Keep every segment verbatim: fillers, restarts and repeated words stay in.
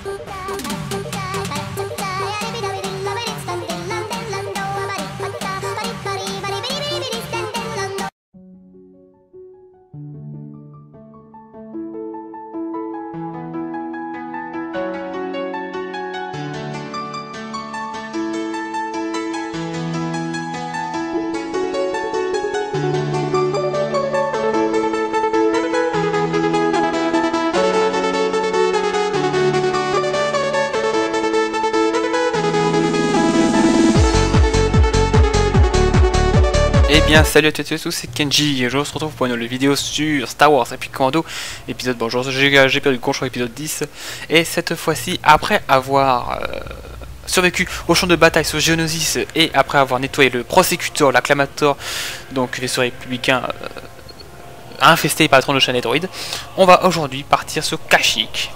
Eh bien salut à toutes et tous, c'est Kenji et je vous retrouve pour une nouvelle vidéo sur Star Wars Epic Commando. Épisode, bonjour, j'ai perdu le contrôle épisode dix. Et cette fois-ci, après avoir euh, survécu au champ de bataille sur Geonosis et après avoir nettoyé le Prosecutor, l'Acclamator, donc vaisseau républicain euh, infesté par le trône de chaîne droïdes, on va aujourd'hui partir sur Kashyyyk.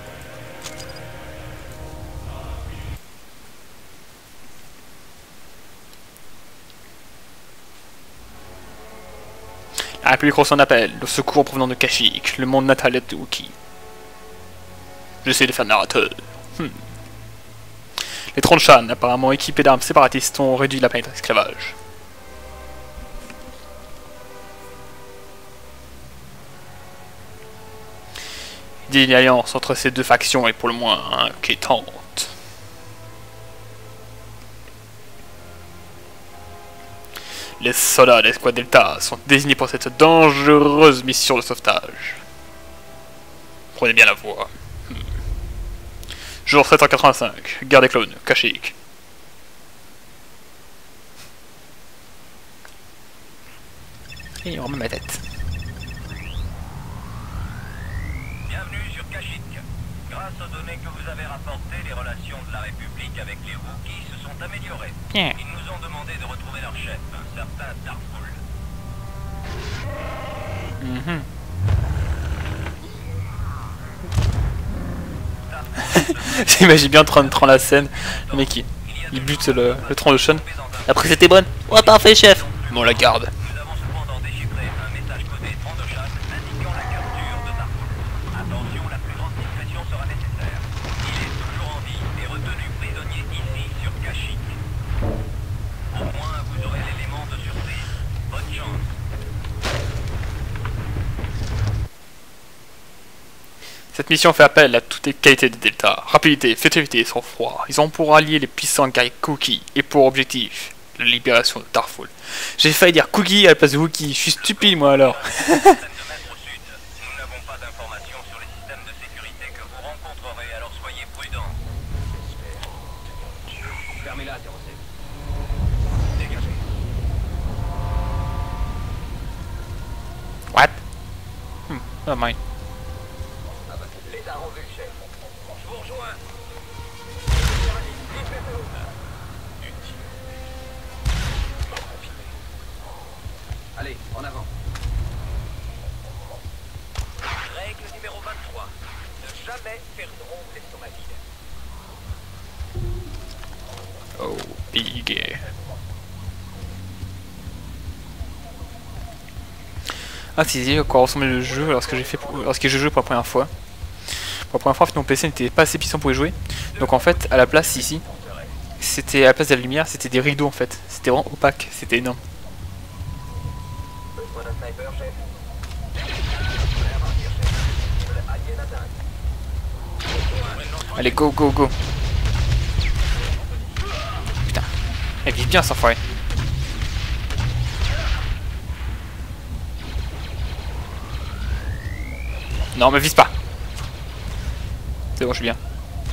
La République reçoit un appel, le secours provenant de Kashyyyk, le monde natal de Wookiee. J'essaie de faire le narrateur. Hmm. Les Tronchan, apparemment équipés d'armes séparatistes, ont réduit la planète à l'esclavage. L'idée d'une alliance entre ces deux factions est pour le moins inquiétante. Les soldats de l'escouade Delta sont désignés pour cette dangereuse mission de sauvetage. Prenez bien la voie. Hmm. Jour sept cent quatre-vingt-cinq, guerre des clones, Kashyyyk. Et il remet ma tête. Bienvenue sur Kashyyyk. Grâce aux données que vous avez rapportées, les relations de la République avec les Wookiees se sont améliorées. Yeah. Ils nous ont demandé de retrouver leur chef, un certain Darful. Mm-hmm. J'imagine bien en train de prendre la scène, le mec il, il bute le, le tronc de Sean. Après c'était bonne. Ouais, parfait chef. Bon, la garde. Nous avons cependant déchiffré un message codé Trandoshan indiquant la capture de Darful. Attention, la plus grande discrétion sera nécessaire. Il est toujours en vie et retenu prisonnier ici sur Kashyyyk. Au moins vous aurez l'élément de surprise. Bonne chance. Cette mission fait appel à toutes les qualités des Delta. Rapidité, furtivité et sang-froid. Ils ont pour allier les puissants guerriers Wookiee et pour objectif la libération de Darful. J'ai failli dire Cookie à la place de Wookiee. Je suis stupide moi alors. Nous n'avons pas d'informations sur les systèmes de sécurité que vous rencontrerez, alors soyez prudents. Fermez-la, zéro sept. Dégagez. What? Hmm, oh mine. Les a revus, chef. Je vous rejoins. Allez, en avant. Règle numéro vingt-trois. Ne jamais faire drôle l'estomac vide. Oh, big. Ah, c'est dit à quoi ressemblait le jeu lorsque j'ai fait pour, lorsque j'ai joué pour la première fois. Pour la première fois, en fait, mon P C n'était pas assez puissant pour y jouer. Donc en fait, à la place ici, c'était à la place de la lumière, c'était des rideaux en fait. C'était vraiment opaque, c'était énorme. Besoin d'un sniper, chef. Allez, go, go, go. Putain, elle vit bien sans foirer. Non, me vise pas. C'est bon, je suis bien.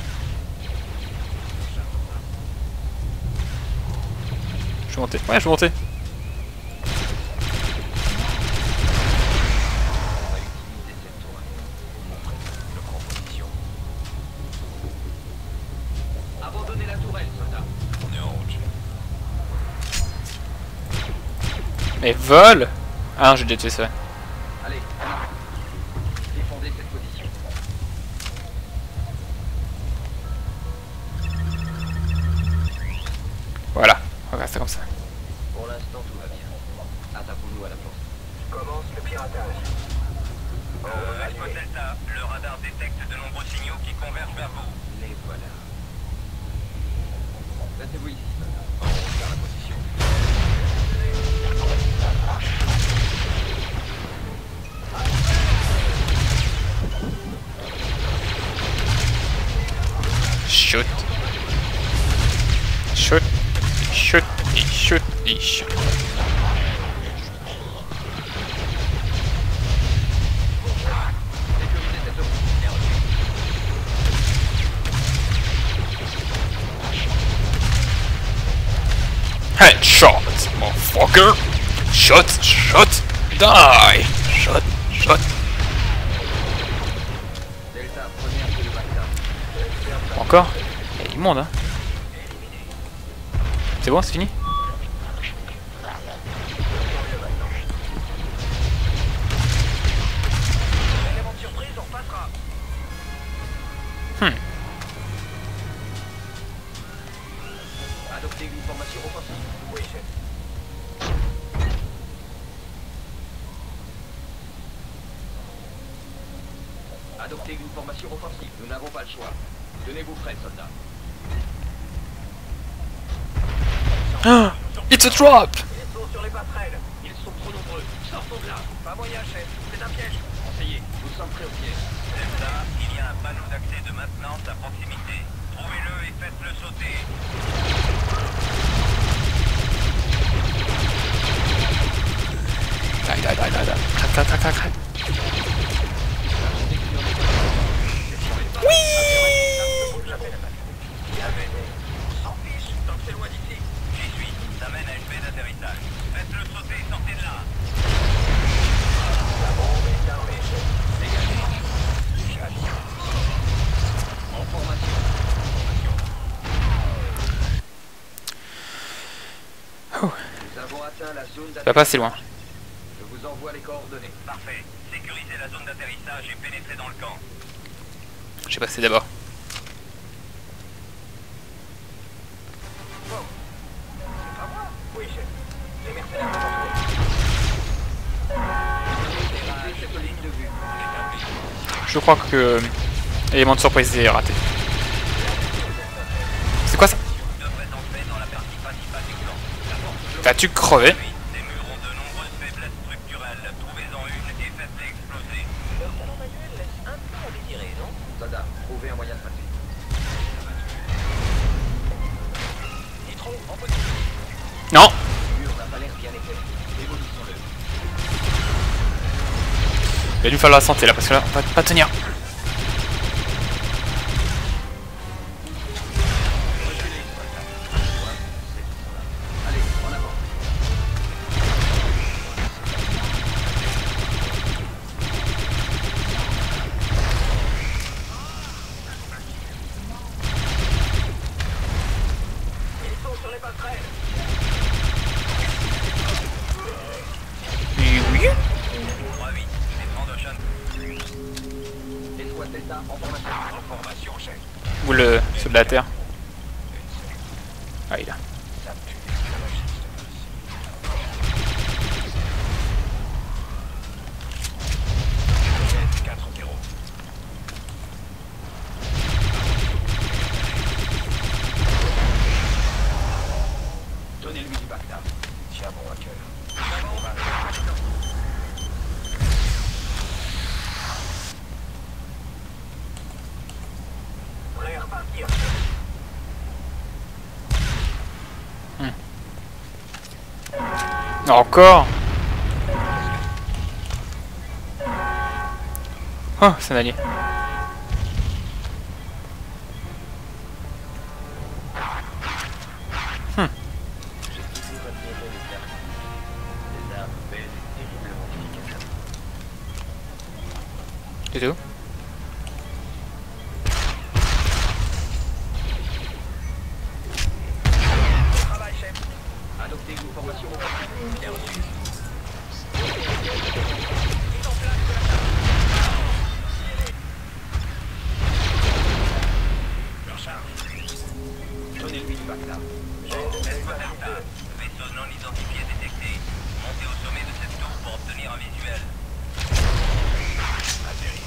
Je suis monté. Ouais, je suis monté. Abandonnez la tourelle, soldat. On est en route, chef. Mais vol. Ah non, j'ai déjà tué ça. Allez, en avant. Défendez cette position. Voilà, on va rester comme ça. Pour l'instant, tout va bien. Attaquons-nous à la porte. Commence le piratage. Euh, Alpha Delta, le radar détecte de nombreux signaux qui convergent vers vous. Shoot. Shoot. Shoot. Et shoot. Et shoot. Headshot, motherfucker! Shot, shot, die! Shot, shot. Encore? Il y a du monde, hein? C'est bon, c'est fini? Hmm. Adoptez une formation offensive. Oui, chef. Adoptez une formation offensive. Nous n'avons pas le choix. Tenez-vous prêts, soldats. Ah, it's a trap! Ils sont sur les passerelles. Ils sont trop nombreux. Sortons de là. Pas moyen, chef. C'est un piège. Enseignez. Nous sommes prêts au piège. C'est ça. Il y a un panneau d'accès de maintenance à proximité. Trouvez-le et faites-le sauter. Die, die, die, die, die. Crac, crac, crac, crac, crac. Ça va pas assez loin. Je vous envoie les coordonnées. Parfait. Sécurisez la zone d'atterrissage et pénétrez dans le camp. Je vais passer d'abord. Bon. C'est pas moi. Oui, chef. Les mercenaires de cette ligne de vue. Je crois que euh, l'élément de surprise est raté. C'est quoi ça? T'as-tu crevé? Ces murs ont de nombreuses faiblesses structurelles. Trouvez-en une et faites-les exploser. Leur talent manuel laisse un peu à désirer, non? Soldat, trouvez un moyen de passer. Nitro, en position. Non! Le mur n'a pas l'air bien éclairé. Démolissons-le. Il va lui falloir la santé là parce que là on va pas tenir. Allez, en avant. Ils sont sur les passerelles. Oui, oui. trois huit, défend Ocean. Escouade Delta en formation. En formation, chef. Ou le ceux de la terre. Ah il a. Ça pue. quatre zéro. Donnez-lui du Bagdad. Tiens bon à cœur. Prêt à repartir. Encore. Oh, c'est un allié. Hmm. Du tout. Travail, chef. Adoptez une formation offensive. Bien reçu. Mise en place de la leur charge. Donnez-lui du Bagdad. Vaisseau non identifié détecté. Montez au sommet de cette tour pour obtenir un visuel. Atterrir.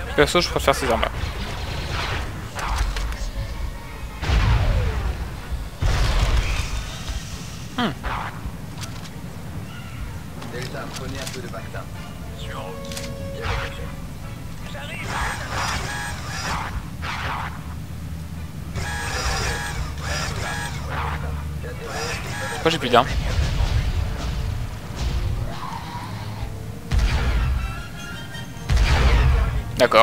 Perso, je préfère ces armes là. Hmm. Delta, prenez un peu de Bacta. Sur en route. Bien engagé. J'arrive. Pourquoi j'ai plus d'armes? D'accord.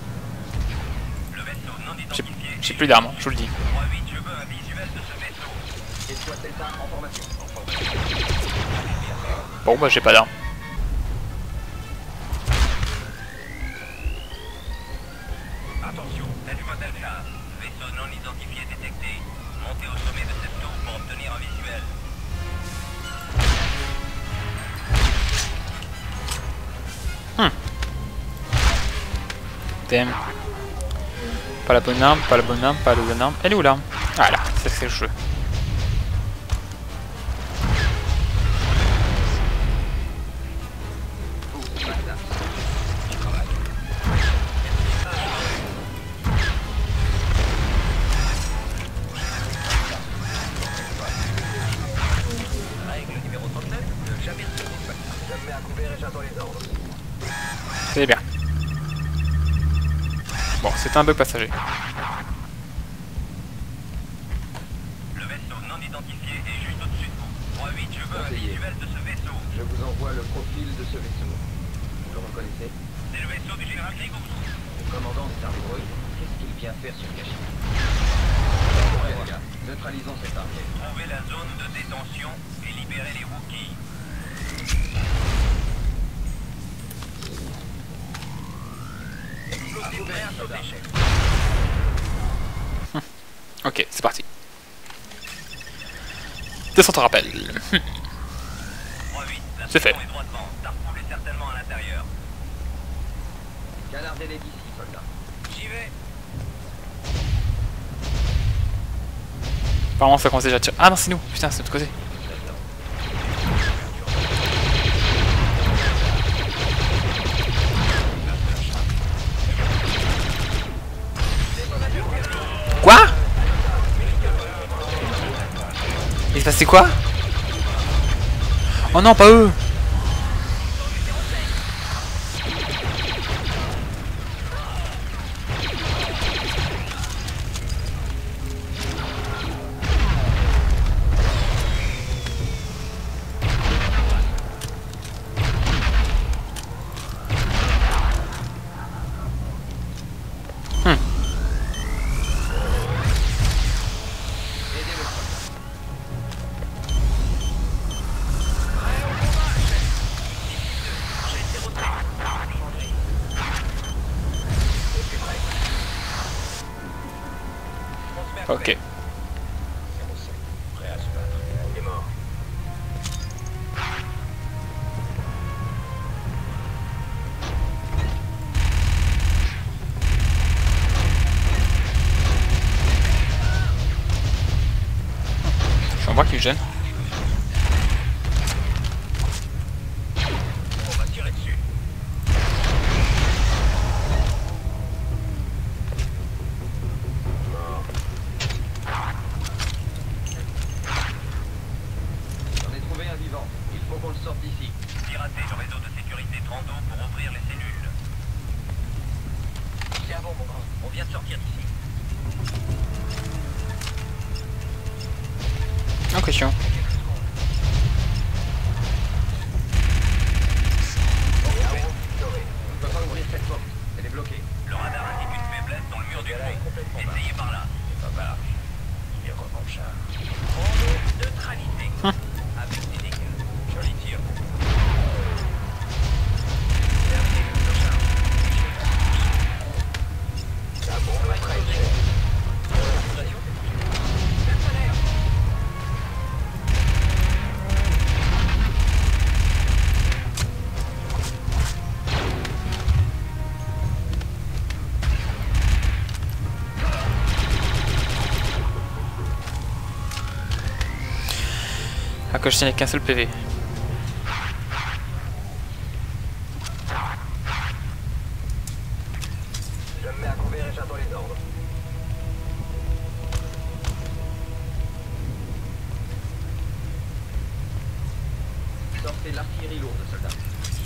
J'ai plus d'armes, je vous le dis. Bon bah j'ai pas d'armes. Attention, mademoiselle Delta. Vaisseau non identifié détecté. Montez au sommet de cette tour pour obtenir un visuel. Hmm. Damn. Pas la bonne arme, pas la bonne arme, pas la bonne arme. Elle est où l'arme? Ah là, ça c'est le jeu. Règle numéro trente-neuf, ne jamais se tromper. Je me mets à couvert et j'attends les ordres. C'est bien. Bon, c'est un bug passager. Le vaisseau non identifié est juste au-dessus de vous. trois huit, je veux un visuel de ce vaisseau. Je vous envoie le profil de ce vaisseau. Vous le reconnaissez? C'est le vaisseau du général Grigous. Le commandant Starbroid, qu'est-ce qu'il vient faire sur Kashyyyk? Ouais, les gars, neutralisons cette arme. Trouvez la zone de détention et libérez les Wookiees. Explosif vert sur déchets. Ok, c'est parti. Descente en rappel. trois huit, la C'est fait. station est droit devant. Starpool est certainement à l'intérieur. Canardez-les d'ici, soldats. J'y vais. Apparemment ça commence déjà à tirer. Ah non, c'est nous. Putain, c'est de l'autre côté. Quoi? Il se passait quoi? Oh non, pas eux. Hmm. Ok. Prêt à se battre. Il est mort. Je vois qu'il gêne. On va tirer dessus. J'en ai trouvé un vivant. Il faut qu'on le sorte d'ici. Piratez le réseau de sécurité Trando pour ouvrir les cellules. C'est bon, mon grand. On vient de sortir d'ici. En question. On ne peut pas ouvrir cette porte. Elle est bloquée. Le radar indique une faiblesse dans le mur du fond. Essayez par là. Ça marche. Il est revanchard. Trando neutralisé. Avec des dégâts. Joli tir. Terminé le charge. La bombe est prête. Ah, que je tiens avec qu'un seul P V. Je me mets à couvert et j'attends les ordres. Sortez l'artillerie lourde, soldats.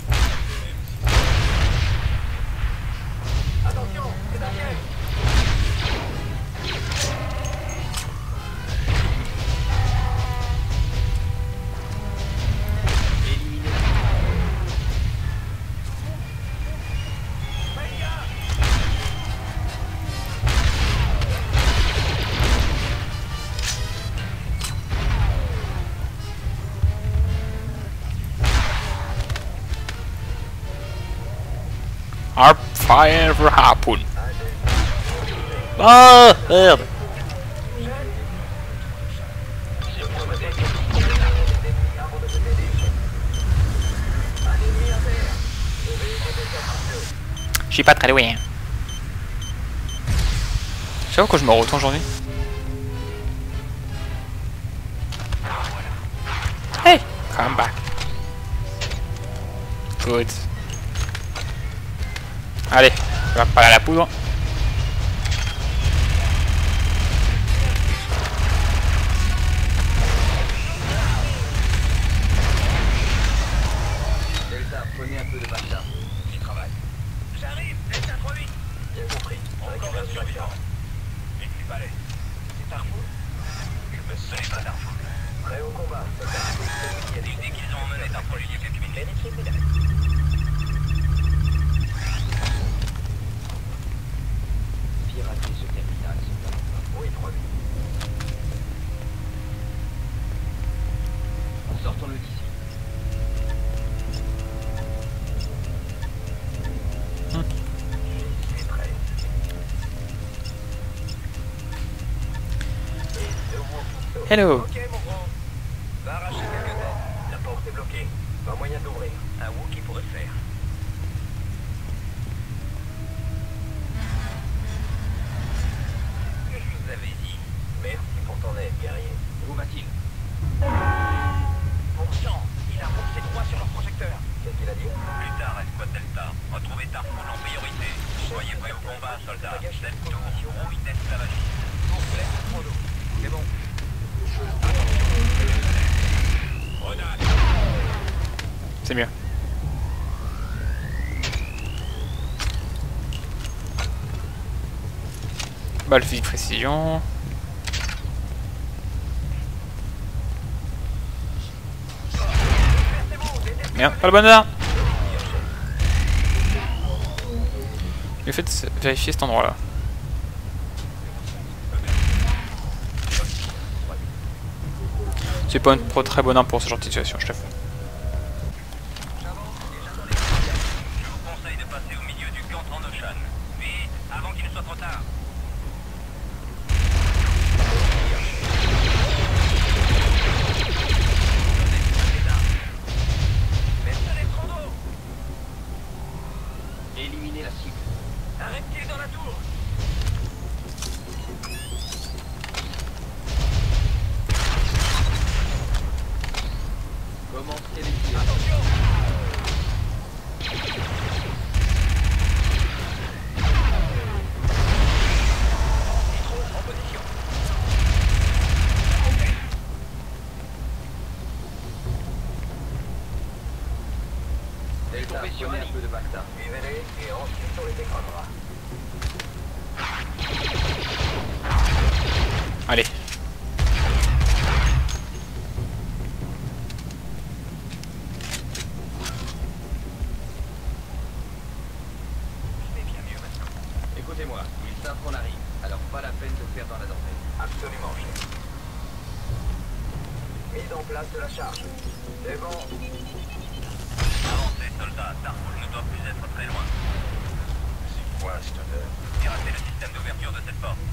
Attention, c'est un piège. Éliminez. Hard fire for harpoon. Ah, merde. Je suis pas très loin. Je sais pas pourquoi je me retourne aujourd'hui. Hey, come back. Good. Allez, on va parler à la poudre. Delta, prenez un peu de bacta. J'y travaille. J'arrive, Delta trois huit. Bien compris. Encore un survivant. Et du balai. C'est Darfour. Je me sais pas Darfour. Prêt au combat. Dès qu'ils ont emmené Darfour il y a quelques minutes. Pirater ce terminal, soldat. Oui, trois huit. Sortons-le d'ici. C'est prêt. Hello. Ok, mon grand. Va arracher quelques têtes. La porte est bloquée. Pas moyen d'ouvrir. Un Wookie pourrait le faire. Je vous avais dit. Merci pour ton aide, guerrier. Où va-t-il? Bon sang, il a roulé droit sur leur projecteur. Qu'est-ce qu'il a dit? Plus tard, Escouade Delta. Retrouvez Darfour en priorité. Soyez prêts au combat, soldats. Cette tour rouille d'esclavagisme. Complet, trop d'eau. C'est bon. Grenade. C'est mieux. Balle fusil de précision. Merde, pas le bon heure. Le fait de vérifier cet endroit là. C'est pas une pro très bonne arme pour ce genre de situation, je t'avoue. Je vous conseille de passer au milieu du camp Trandoshan. Vite, avant qu'il ne soit trop tard. Mercenaires Trando. Éliminez la cible. Un reptile dans la tour. Commencez les tirs. Attention. Nitro en position. Delta, Tombez sur prenez un un lit. peu de bacta. Suivez-les et ensuite on les écrasera. Allez. C'est bien mieux maintenant. Écoutez-moi, ils savent qu'on arrive, alors pas la peine de faire dans la dentelle. Absolument, chef. Mise en place de la charge. C'est bon. Avancez, soldats. Darfour ne doit plus être très loin. C'est quoi cette odeur? Piratez le système d'ouverture de cette porte.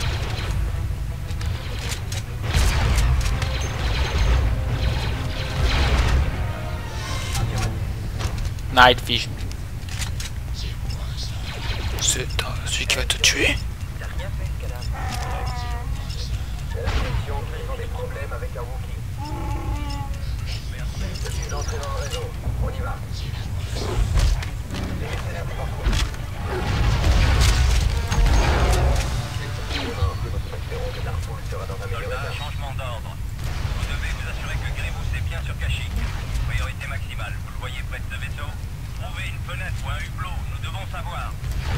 Night Vision. C'est celui qui va te tuer. T'as rien fait, ce cadavre. J'ai l'impression qu'ils ont des problèmes avec un Wookie. Je suis entré dans le réseau. On y va. Les mercenaires du parcours. voir.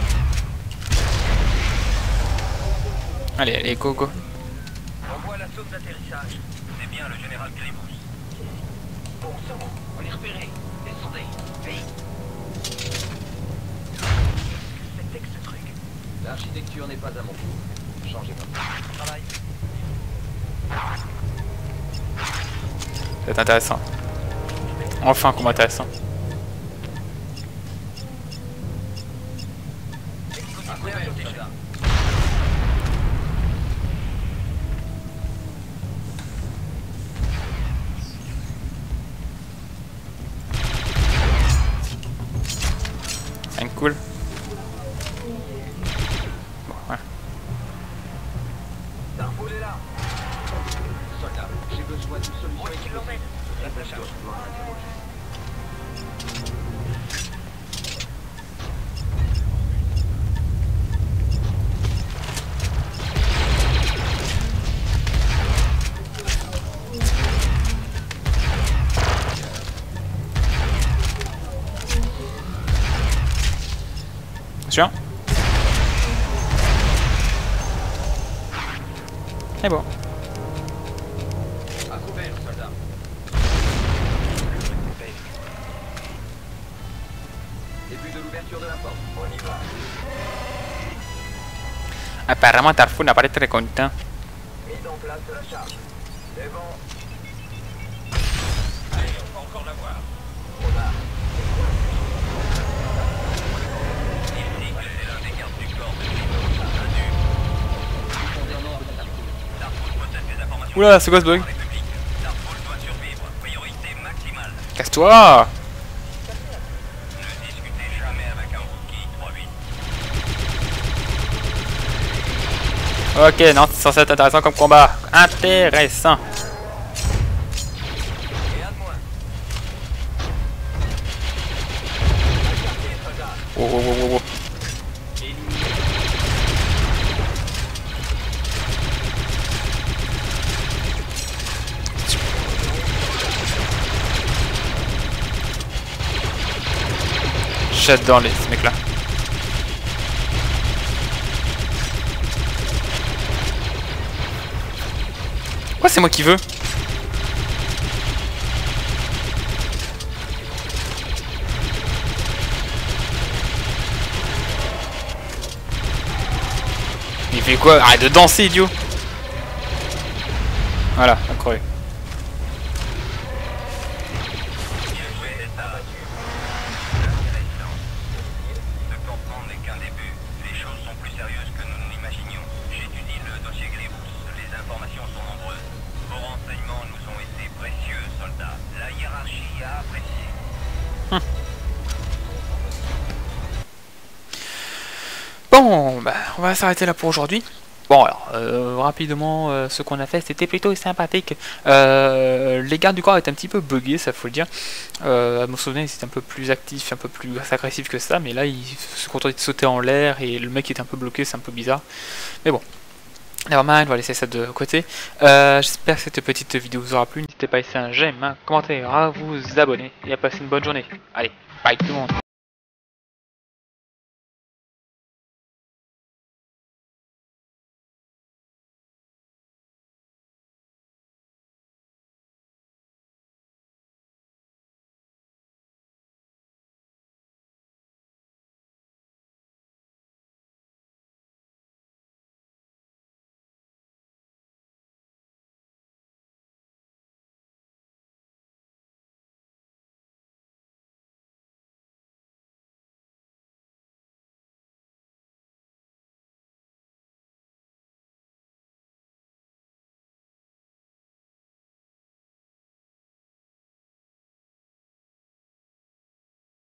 Allez, allez, go, go. On voit la zone d'atterrissage. C'est bien le général Grievous. Bon sang, on est repéré. Descendez, vite. C'était que ce truc. L'architecture n'est pas à mon goût. Changez pas. Travail. C'est intéressant. Enfin, un combat intéressant. À couvert, soldat. C'est cool. Bon, ouais. Darfour est là. Soldat, j'ai besoin d'une solution. Où est-ce qu'il l'emmène? La tâche doit interroger. Attention. C'est bon. À couvert, soldat. Début de l'ouverture de la porte. On y va. Apparemment, Darfour n'a pas été très content. Mise en place de la charge. C'est bon. Allez, on va encore la voir. On a. Ici, c'est l'un des gardes du corps de Grievous. Darfour possède des informations. Oula, c'est quoi ce bug? République. Darfour doit survivre. Priorité maximale. Casse-toi! Ne discutez jamais avec un rookie trois huit. Ok, non, c'est censé être intéressant comme combat. Intéressant. Et à moi. Oh, oh, oh, oh, oh. J'adore les ce mec là. Pourquoi c'est moi qui veux? Il fait quoi? Arrête de danser, idiot! Voilà, incroyable. Bien joué d'être abattu. Intéressant. Ce campement n'est qu'un début. Les choses sont plus sérieuses que nous ne l'imaginions. J'étudie le dossier Grievous. Les informations sont nombreuses. Vos renseignements nous ont été précieux, soldats. La hiérarchie a apprécié. Bon, bah, on va s'arrêter là pour aujourd'hui. Bon, alors, euh, rapidement, euh, ce qu'on a fait, c'était plutôt sympathique. Euh, les gardes du corps étaient un petit peu buggés, ça faut le dire. Euh, à mon souvenir, ils étaient un peu plus actifs, un peu plus agressifs que ça, mais là, ils se contentaient de sauter en l'air et le mec était un peu bloqué, c'est un peu bizarre. Mais bon, nevermind, on va laisser ça de côté. Euh, J'espère que cette petite vidéo vous aura plu. N'hésitez pas à laisser un j'aime, un commentaire, à vous abonner et à passer une bonne journée. Allez, bye tout le monde.